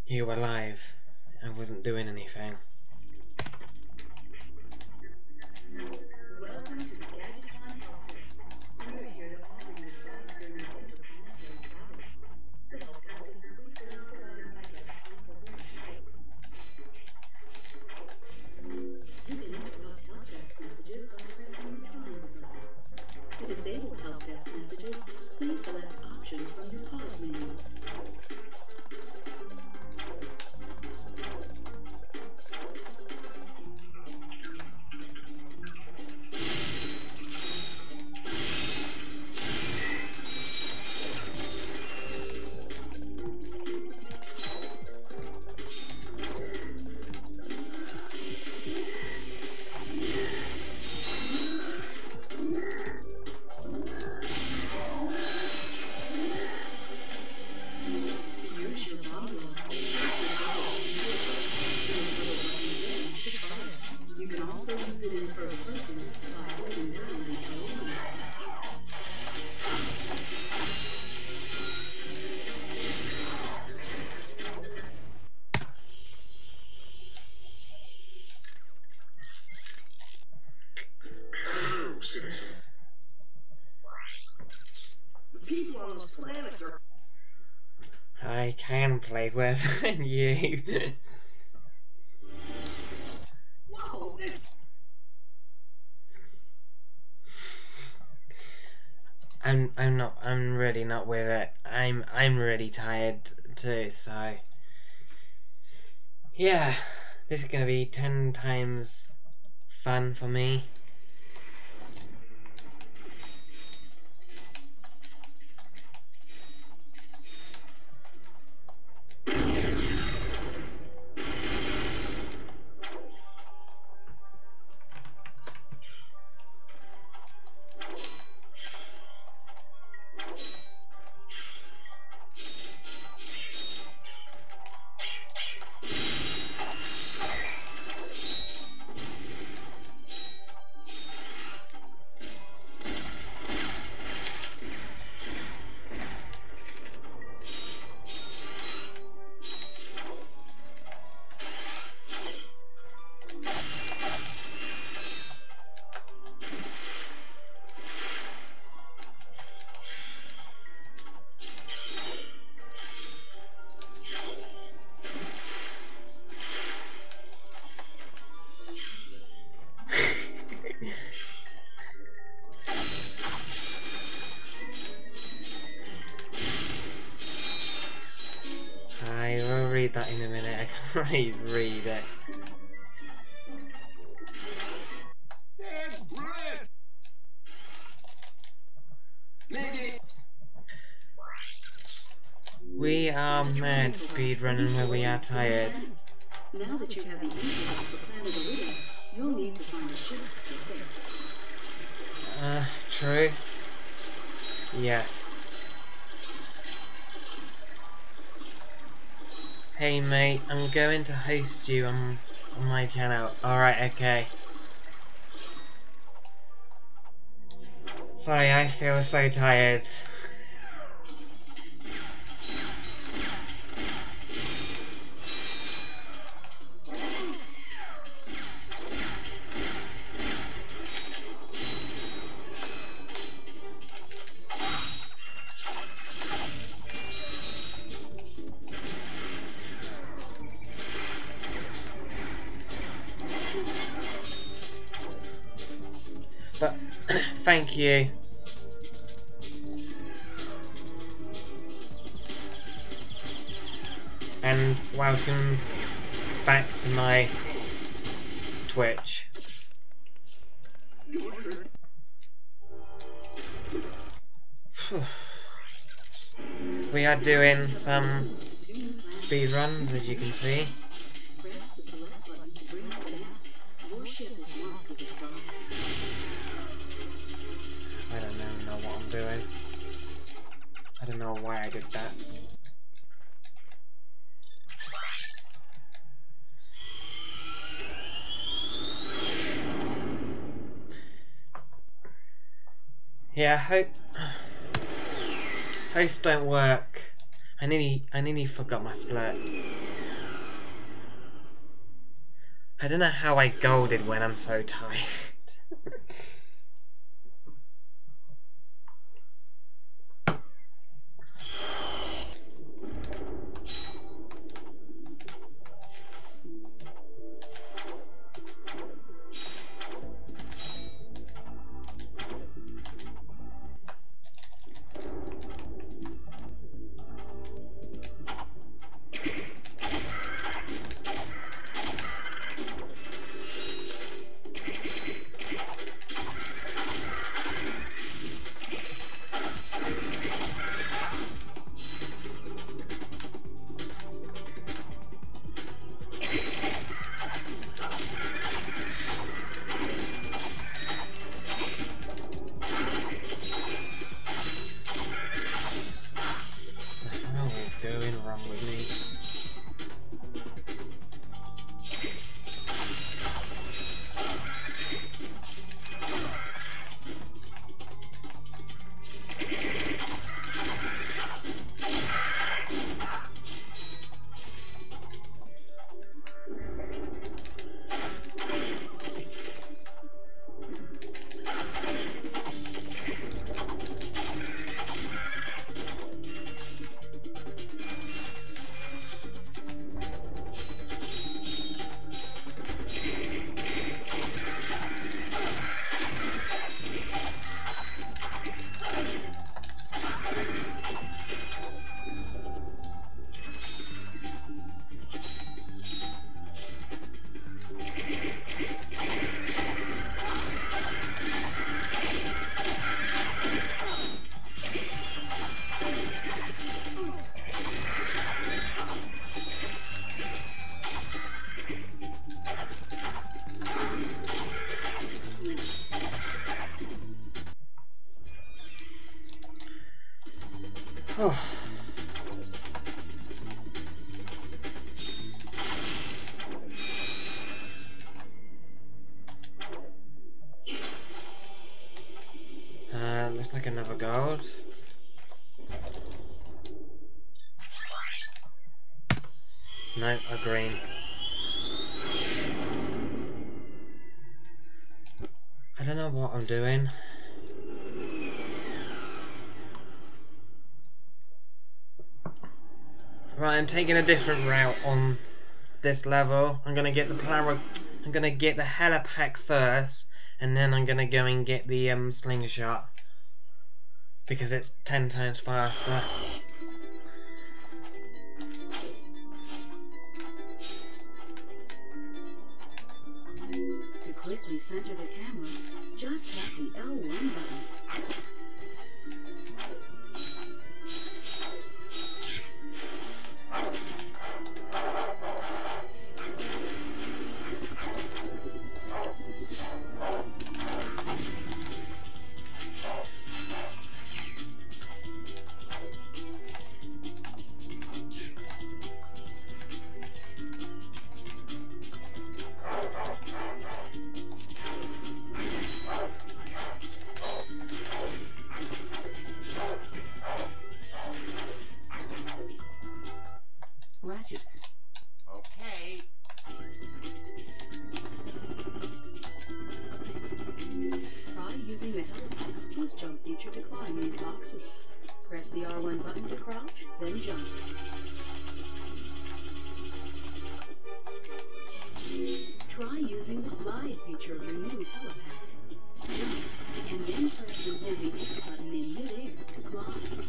you were alive. I wasn't doing anything. Welcome to the Gadgetron Helpdesk. We're here to offer you advice on your planetary topics. The helpdesk is a free service provided by Gadgetron Corporation. You can interrupt helpdesk messages by pressing the triangle button. To disable helpdesk messages, please select options from your pause menu. You can also use it in first person by holding down the L1. Hello, citizen. The people on those planets are... I can play with you. Whoa, this... I'm really not with it. I'm really tired too, so yeah, this is gonna be 10 times fun for me. I will read that in a minute. I can't really read it. There's Brett! Maybe... We are mad speedrunning when we are tired. Now that you have the info of the planet Arita, you'll need to find a ship to repair. True. Yes. Hey mate, I'm going to host you on my channel. Alright, okay. Sorry, I feel so tired. But thank you. And welcome back to my Twitch. We are doing some speed runs, as you can see. Press the select button to bring up the map. Your ship is marked with a star. I don't even know what I'm doing. I don't know why I did that. Yeah, hosts don't work. I nearly forgot my split. I don't know how I golded when I'm so tired. Going wrong with me. Looks like another gold. No, a green. I don't know what I'm doing. Right, I'm taking a different route on this level. I'm gonna get the helipack first, and then I'm gonna go and get the slingshot because it's 10 times faster. To quickly center the camera, just tap the L1 button. Ratchet. Okay. Try using the Helipack's Boost Jump feature to climb these boxes. Press the R1 button to crouch, then jump. Try using the Glide feature of your new Helipack. Jump, and then press and hold the X button in mid-air to glide.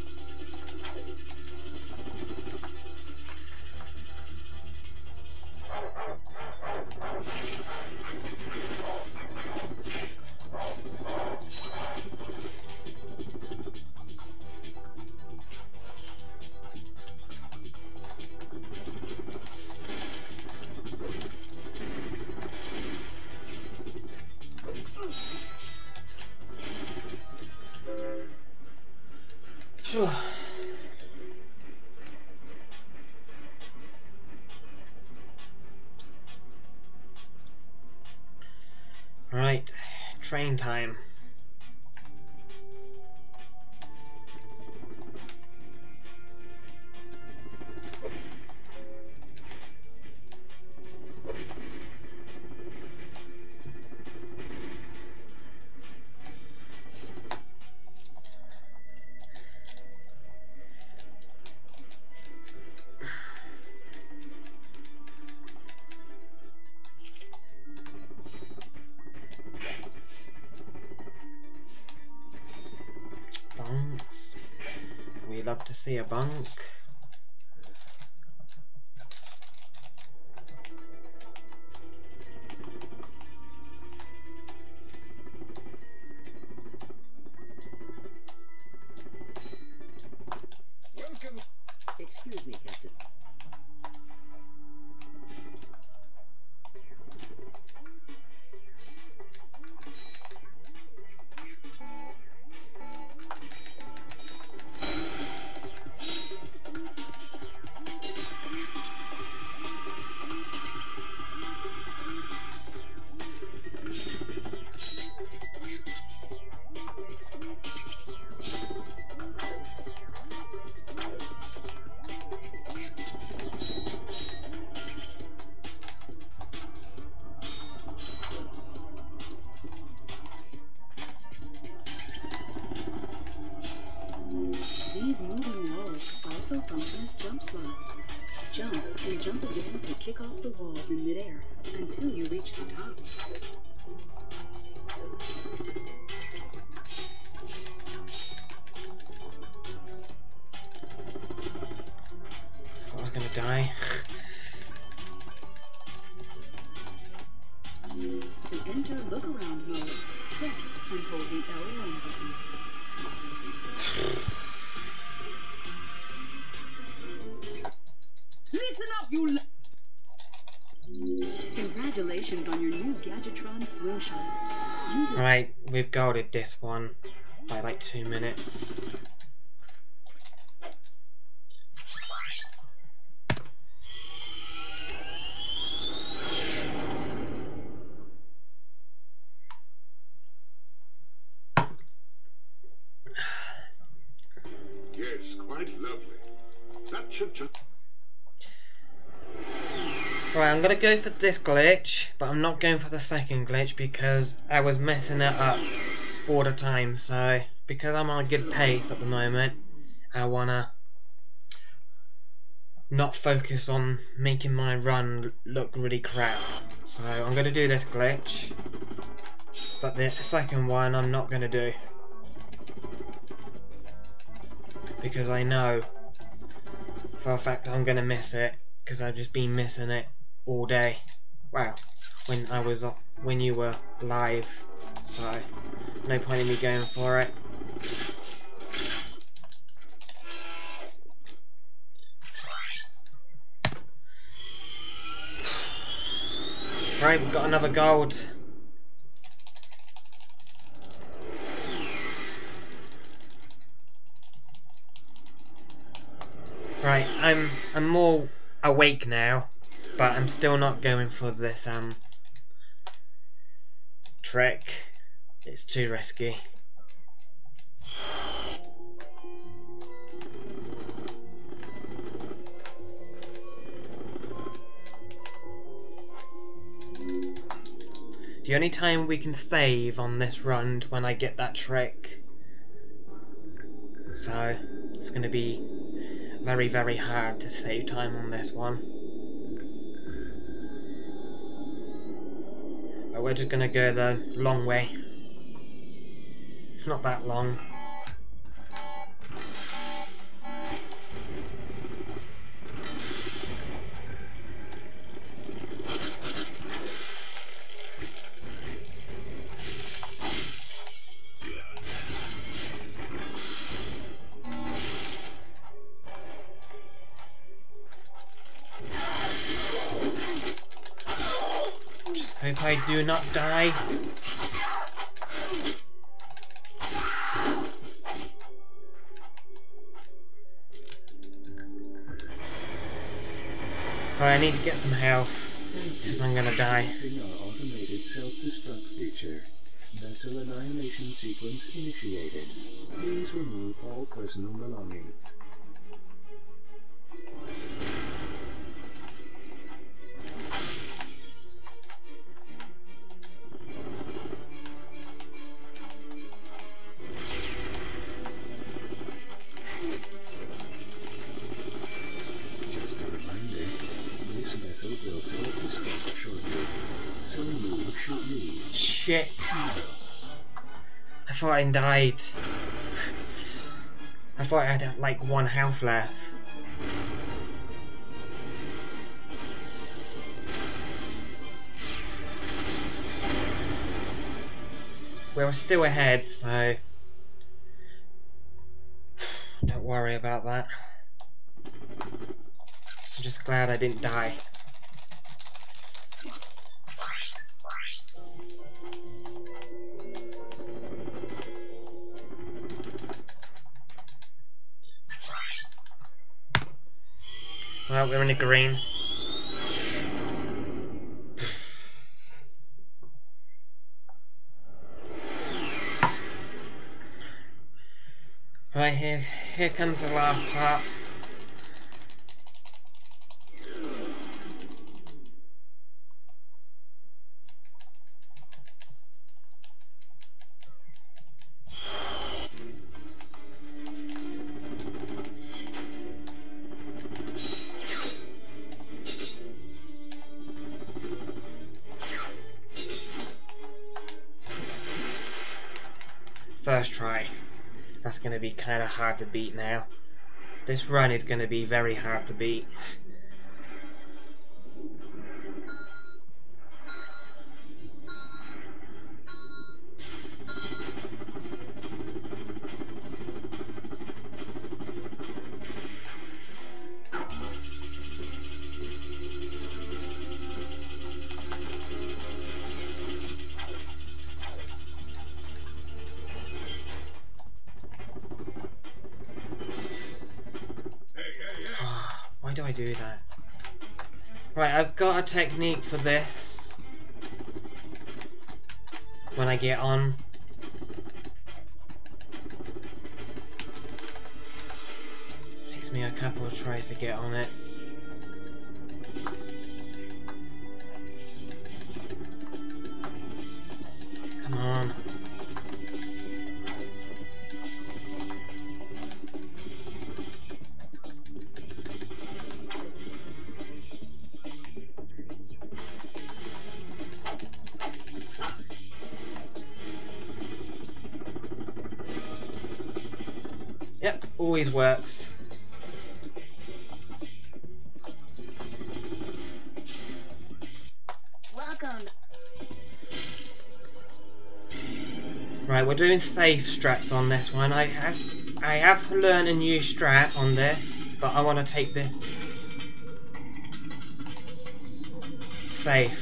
Right, train time. love to see a bunk. Welcome. Excuse me, Captain. These moving walls also function as jump slots. Jump and jump again to kick off the walls in midair until you reach the top. I thought I was gonna die. To enter look-around mode, press and hold the L1 button. Listen up, you Congratulations on your new Gadgetron swing shot. Use it. Right, we've golded this one by like 2 minutes. Yes, quite lovely. That should just... Right, I'm gonna go for this glitch, but I'm not going for the second glitch because I was messing it up all the time. So, because I'm on a good pace at the moment, I wanna not focus on making my run look really crap. So, I'm gonna do this glitch, but the second one I'm not gonna do. Because I know for a fact I'm gonna miss it, because I've just been missing it all day. Well, when you were live, so no point in me going for it. Right, we've got another gold. Right, I'm more awake now, but I'm still not going for this trick. It's too risky. The only time we can save on this run when I get that trick. So it's gonna be very, very hard to save time on this one. But we're just gonna go the long way. It's not that long. Hope I do not die. I need to get some health, because I'm gonna die. Our automated self-destruct feature. Vessel annihilation sequence initiated. Please remove all personal belongings. Just a reminder, this vessel will self-destruct shortly, so you should leave. Shit. I thought I died. I thought I had like 1 health left. We're still ahead, so don't worry about that. I'm just glad I didn't die. Well, we're in the green. Right, here comes the last part. First try. That's going to be kind of hard to beat now. This run is going to be very hard to beat. Why do I do that? Right, I've got a technique for this. When I get on. Takes me a couple of tries to get on it. Come on. Yep, always works. Welcome. Right, we're doing safe strats on this one. I have learned a new strat on this, but I want to take this safe.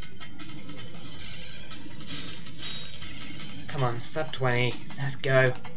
Come on, sub 20. Let's go.